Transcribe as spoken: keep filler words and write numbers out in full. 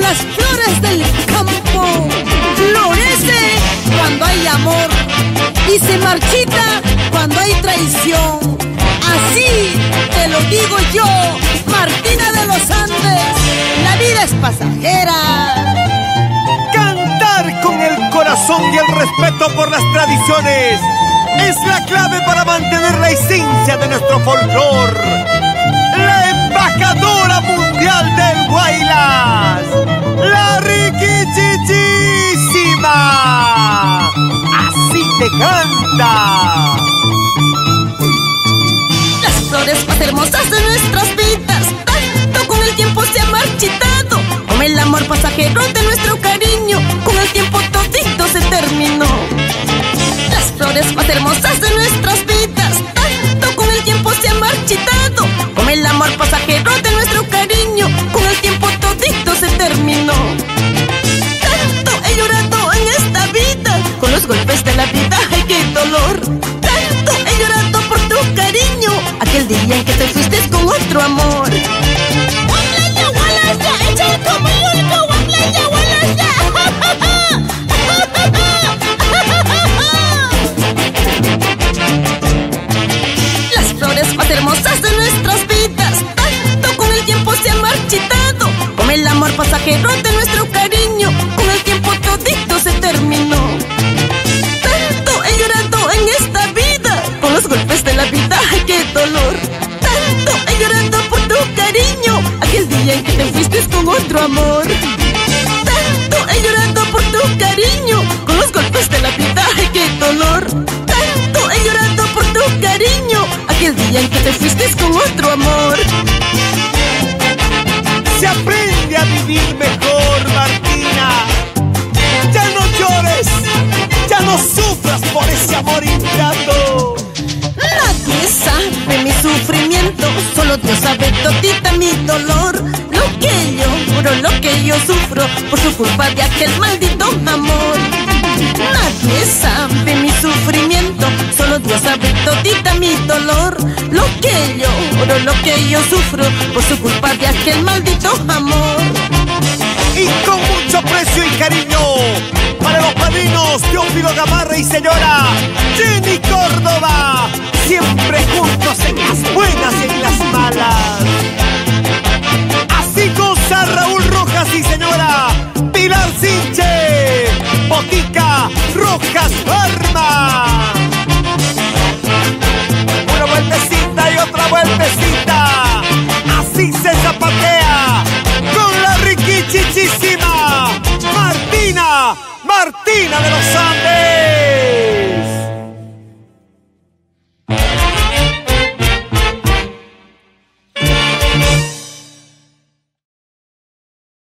las flores del campo. Florece cuando hay amor y se marchita cuando hay traición. Así te lo digo yo, Martina de los Andes. La vida es pasajera. Cantar con el corazón y el respeto por las tradiciones es la clave para mantener la esencia de nuestro folclore. La embajadora mundial del Huaylas, la Riquichichísima. Así te canta. Las flores más hermosas de nuestras vidas, tanto con el tiempo se ha marchitado. Como el amor pasajero de nuestro cariño, con el tiempo todito se terminó. Las flores más hermosas de nuestras vidas, tanto con el tiempo se ha marchitado. Como el amor pasajero de nuestro cariño, con el tiempo todito se terminó. Tanto he llorado en esta vida, con los golpes de la vida, ay qué dolor. Tanto he llorado por tu cariño, aquel día en que te fuiste con otro amor. Las flores más hermosas de nuestras vidas, tanto con el tiempo se han marchitado. Como el amor pasajero de nuestro cariño, con el tiempo todito se terminó. Tanto he llorado en esta vida, con los golpes de la vida, ay qué dolor. Tanto he llorado por tu cariño, aquel día en que te fuiste con otro amor. Tanto he llorado por tu cariño, con los golpes de la vida, ay qué dolor. Tanto he llorado por tu cariño, aquel día en que te fuiste con otro amor. Se aprende a vivir mejor, Martina. Ya no llores, ya no sufras por ese amor ingrato. Nadie sabe mi sufrimiento, solo Dios sabe todita mi dolor. Lo que lloro, lo que yo sufro, por su culpa de aquel maldito amor. Nadie sabe mi sufrimiento, solo Dios sabe todita mi dolor. Lo que lloro, lo que yo sufro, por su culpa de aquel maldito amor. Y con mucho precio y cariño, para los padrinos Teófilo Gamarra y señora Jenny Córdoba, siempre juntos en las buenas y en las malas. Así goza Raúl Rojas y señora Pilar Sinche, Botica Rojas Arma. Una vueltecita y otra vueltecita, así se zapatea con la Riquichichísima Martina, Martina de los Andes.